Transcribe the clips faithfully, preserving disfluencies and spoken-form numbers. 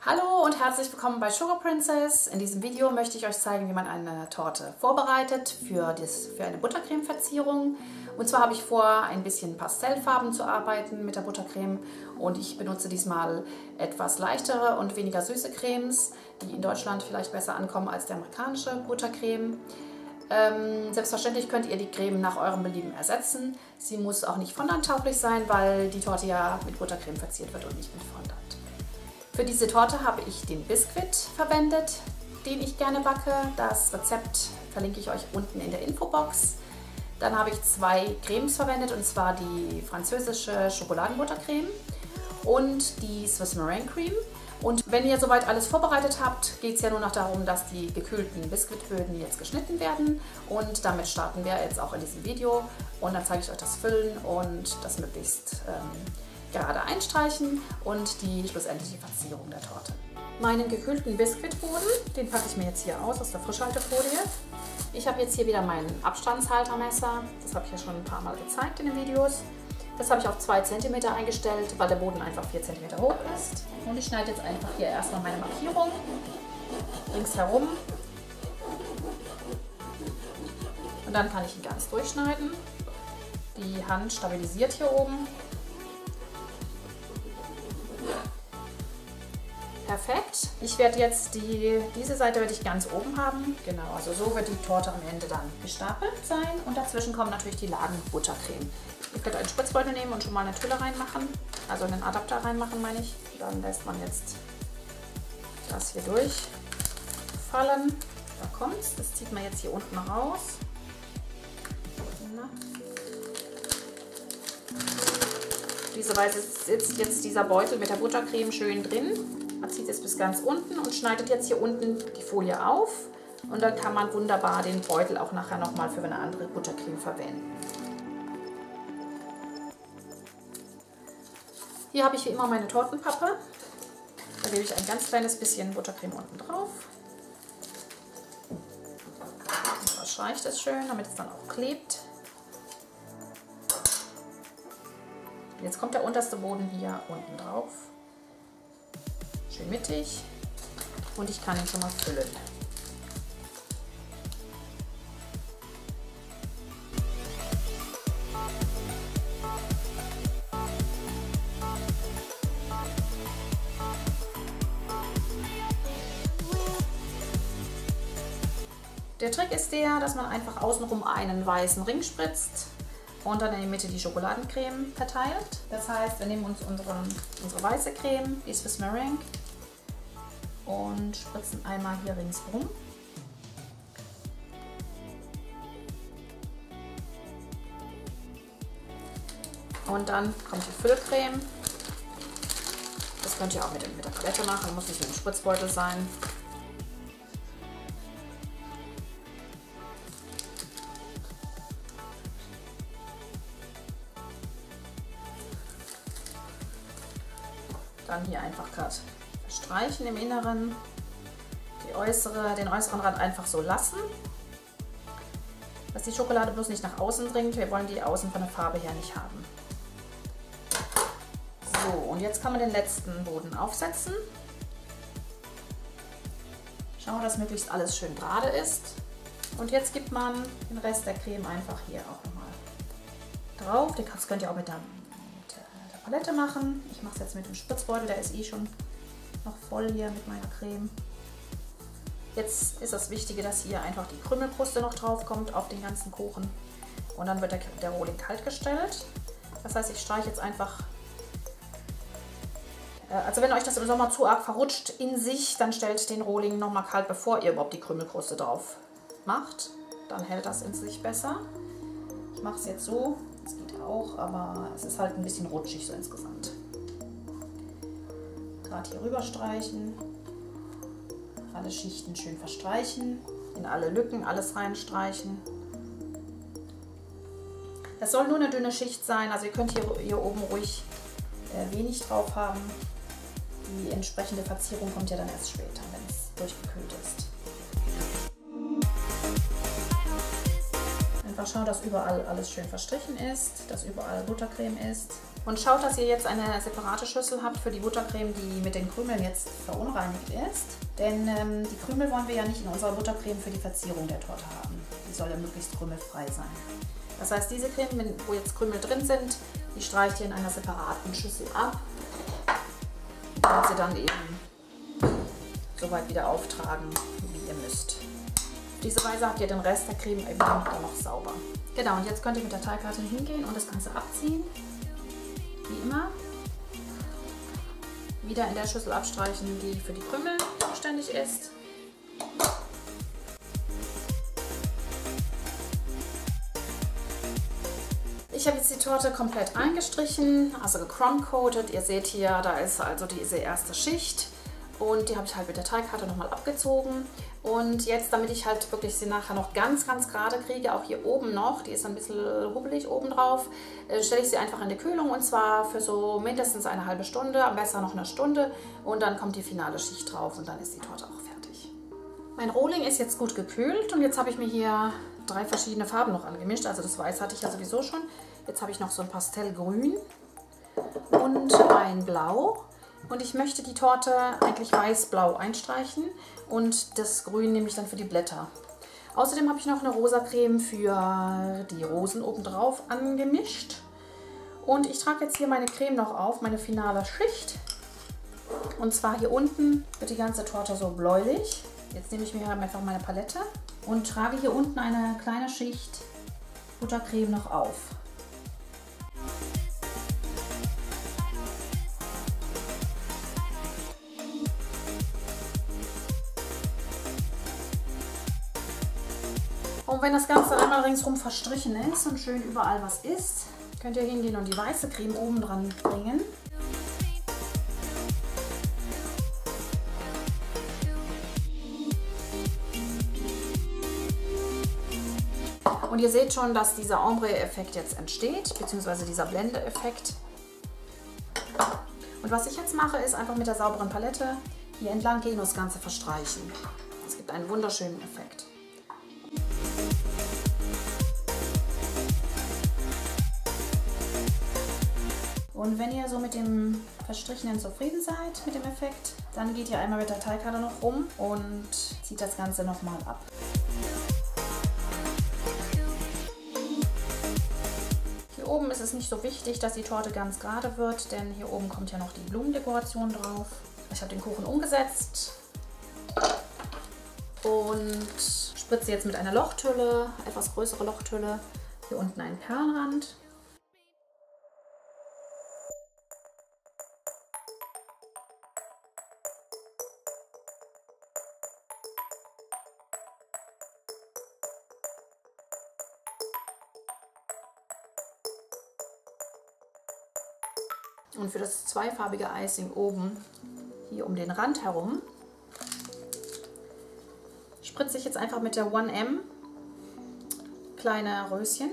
Hallo und herzlich willkommen bei Sugar Princess. In diesem Video möchte ich euch zeigen, wie man eine Torte vorbereitet für, das, für eine Buttercreme-Verzierung. Und zwar habe ich vor, ein bisschen Pastellfarben zu arbeiten mit der Buttercreme und ich benutze diesmal etwas leichtere und weniger süße Cremes, die in Deutschland vielleicht besser ankommen als die amerikanische Buttercreme. Ähm, selbstverständlich könnt ihr die Creme nach eurem Belieben ersetzen. Sie muss auch nicht fondant-tauglich sein, weil die Torte ja mit Buttercreme verziert wird und nicht mit Fondant. Für diese Torte habe ich den Biskuit verwendet, den ich gerne backe. Das Rezept verlinke ich euch unten in der Infobox. Dann habe ich zwei Cremes verwendet, und zwar die französische Schokoladenbuttercreme und die Swiss Meringue Creme. Und wenn ihr soweit alles vorbereitet habt, geht es ja nur noch darum, dass die gekühlten Biskuitböden jetzt geschnitten werden. Und damit starten wir jetzt auch in diesem Video. Und dann zeige ich euch das Füllen und das möglichst ähm, gerade einstreichen und die schlussendliche Verzierung der Torte. Meinen gekühlten Biskuitboden, den packe ich mir jetzt hier aus, aus der Frischhaltefolie. Ich habe jetzt hier wieder mein Abstandshaltermesser, das habe ich ja schon ein paar Mal gezeigt in den Videos. Das habe ich auf zwei Zentimeter eingestellt, weil der Boden einfach vier Zentimeter hoch ist. Und ich schneide jetzt einfach hier erstmal meine Markierung ringsherum. Und dann kann ich ihn ganz durchschneiden. Die Hand stabilisiert hier oben. Perfekt. Ich werde jetzt die, diese Seite werde ich ganz oben haben. Genau, also so wird die Torte am Ende dann gestapelt sein. Und dazwischen kommen natürlich die Lagen Buttercreme. Ihr könnt einen Spritzbeutel nehmen und schon mal eine Tülle reinmachen. Also einen Adapter reinmachen, meine ich. Dann lässt man jetzt das hier durchfallen. Da kommt es. Das zieht man jetzt hier unten raus. Auf diese Weise sitzt jetzt dieser Beutel mit der Buttercreme schön drin. Man zieht es bis ganz unten und schneidet jetzt hier unten die Folie auf. Und dann kann man wunderbar den Beutel auch nachher nochmal für eine andere Buttercreme verwenden. Hier habe ich wie immer meine Tortenpappe. Da gebe ich ein ganz kleines bisschen Buttercreme unten drauf. Und verschreicht es schön, damit es dann auch klebt. Und jetzt kommt der unterste Boden hier unten drauf. Schön mittig. Und ich kann ihn schon mal füllen. Der Trick ist der, dass man einfach außenrum einen weißen Ring spritzt und dann in die Mitte die Schokoladencreme verteilt. Das heißt, wir nehmen uns unseren, unsere weiße Creme, die Swiss Meringue, und spritzen einmal hier ringsrum. Und dann kommt die Füllcreme. Das könnt ihr auch mit, mit der Palette machen, muss nicht mit dem Spritzbeutel sein. Dann hier einfach gerade streichen im Inneren, die äußere, den äußeren Rand einfach so lassen, dass die Schokolade bloß nicht nach außen dringt. Wir wollen die außen von der Farbe her nicht haben. So, und jetzt kann man den letzten Boden aufsetzen. Schauen, dass möglichst alles schön gerade ist. Und jetzt gibt man den Rest der Creme einfach hier auch nochmal drauf. Das könnt ihr auch mit der Palette machen. Ich mache es jetzt mit dem Spritzbeutel, der ist eh schon noch voll hier mit meiner Creme. Jetzt ist das Wichtige, dass hier einfach die Krümelkruste noch drauf kommt auf den ganzen Kuchen. Und dann wird der, der Rohling kalt gestellt. Das heißt, ich streiche jetzt einfach, äh, also wenn euch das im Sommer zu arg verrutscht in sich, dann stellt den Rohling nochmal kalt, bevor ihr überhaupt die Krümelkruste drauf macht. Dann hält das in sich besser. Ich mache es jetzt so. Das geht auch, aber es ist halt ein bisschen rutschig so insgesamt. Gerade hier rüber streichen, alle Schichten schön verstreichen, in alle Lücken alles reinstreichen. Das soll nur eine dünne Schicht sein, also ihr könnt hier, hier oben ruhig äh, wenig drauf haben. Die entsprechende Verzierung kommt ja dann erst später, wenn es durchgekühlt ist. Einfach schauen, dass überall alles schön verstrichen ist, dass überall Buttercreme ist. Und schaut, dass ihr jetzt eine separate Schüssel habt für die Buttercreme, die mit den Krümeln jetzt verunreinigt ist. Denn ähm, die Krümel wollen wir ja nicht in unserer Buttercreme für die Verzierung der Torte haben. Die soll ja möglichst krümelfrei sein. Das heißt, diese Creme, wo jetzt Krümel drin sind, die streicht ihr in einer separaten Schüssel ab, damit sie dann eben so weit wieder auftragen, wie ihr müsst. Auf diese Weise habt ihr den Rest der Creme eben dann noch sauber. Genau, und jetzt könnt ihr mit der Teigkarte hingehen und das Ganze abziehen. Wie immer. Wieder in der Schüssel abstreichen, die für die Krümel zuständig ist. Ich habe jetzt die Torte komplett eingestrichen, also gecrumb-coated. Ihr seht hier, da ist also diese erste Schicht und die habe ich halt mit der Teigkarte nochmal abgezogen. Und jetzt, damit ich halt wirklich sie nachher noch ganz, ganz gerade kriege, auch hier oben noch, die ist ein bisschen hubbelig oben drauf, stelle ich sie einfach in die Kühlung und zwar für so mindestens eine halbe Stunde, am besten noch eine Stunde und dann kommt die finale Schicht drauf und dann ist die Torte auch fertig. Mein Rohling ist jetzt gut gekühlt und jetzt habe ich mir hier drei verschiedene Farben noch angemischt, also das Weiß hatte ich ja sowieso schon. Jetzt habe ich noch so ein Pastellgrün und ein Blau. Und ich möchte die Torte eigentlich weiß-blau einstreichen und das Grün nehme ich dann für die Blätter. Außerdem habe ich noch eine rosa Creme für die Rosen obendrauf angemischt. Und ich trage jetzt hier meine Creme noch auf, meine finale Schicht. Und zwar hier unten wird die ganze Torte so bläulich. Jetzt nehme ich mir einfach meine Palette und trage hier unten eine kleine Schicht Buttercreme noch auf. Und wenn das Ganze einmal ringsherum verstrichen ist und schön überall was ist, könnt ihr hingehen und die weiße Creme oben dran bringen. Und ihr seht schon, dass dieser Ombre-Effekt jetzt entsteht, beziehungsweise dieser Blende-Effekt. Und was ich jetzt mache, ist einfach mit der sauberen Palette hier entlang gehen und das Ganze verstreichen. Es gibt einen wunderschönen Effekt. Und wenn ihr so mit dem Verstrichenen zufrieden seid, mit dem Effekt, dann geht ihr einmal mit der Teigkarte noch rum und zieht das Ganze nochmal ab. Hier oben ist es nicht so wichtig, dass die Torte ganz gerade wird, denn hier oben kommt ja noch die Blumendekoration drauf. Ich habe den Kuchen umgesetzt und spritze jetzt mit einer Lochtülle, etwas größere Lochtülle, hier unten einen Perlenrand. Und für das zweifarbige Icing oben, hier um den Rand herum, spritze ich jetzt einfach mit der eins M kleine Röschen.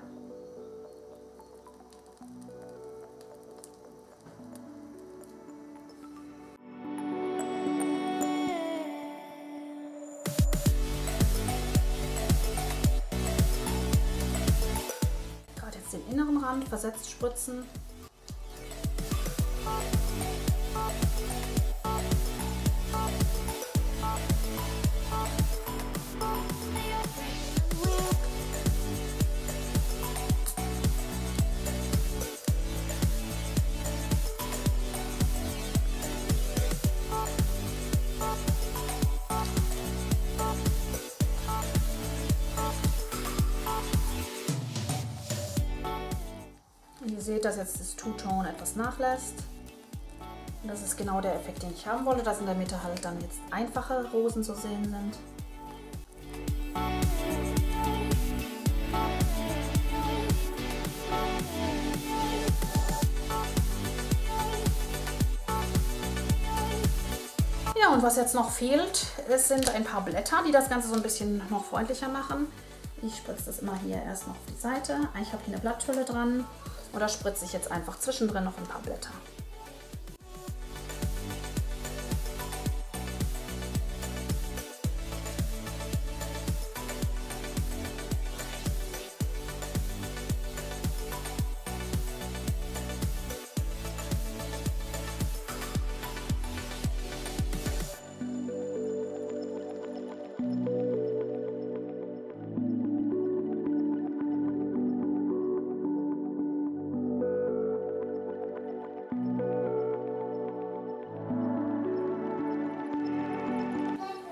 Gerade jetzt den inneren Rand versetzt spritzen. Ihr seht, dass jetzt das Two-Tone etwas nachlässt. Und das ist genau der Effekt, den ich haben wollte, dass in der Mitte halt dann jetzt einfache Rosen zu sehen sind. Ja, und was jetzt noch fehlt, es sind ein paar Blätter, die das Ganze so ein bisschen noch freundlicher machen. Ich spritze das immer hier erst noch auf die Seite. Ich habe hier eine Blatthülle dran. Oder spritze ich jetzt einfach zwischendrin noch ein paar Blätter.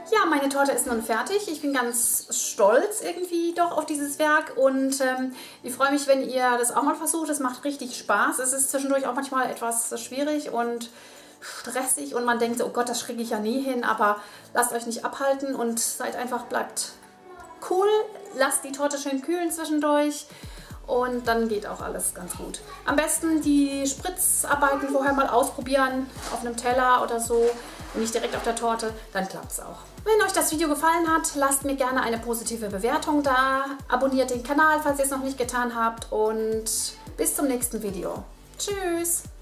Ja, meine Torte ist nun fertig. Ich bin ganz stolz irgendwie doch auf dieses Werk und ähm, ich freue mich, wenn ihr das auch mal versucht. Es macht richtig Spaß. Es ist zwischendurch auch manchmal etwas schwierig und stressig und man denkt so, oh Gott, das kriege ich ja nie hin, aber lasst euch nicht abhalten und seid einfach, bleibt cool, lasst die Torte schön kühlen zwischendurch und dann geht auch alles ganz gut. Am besten die Spritzarbeiten vorher mal ausprobieren auf einem Teller oder so und nicht direkt auf der Torte, dann klappt es auch. Wenn euch das Video gefallen hat, lasst mir gerne eine positive Bewertung da, abonniert den Kanal, falls ihr es noch nicht getan habt und bis zum nächsten Video. Tschüss!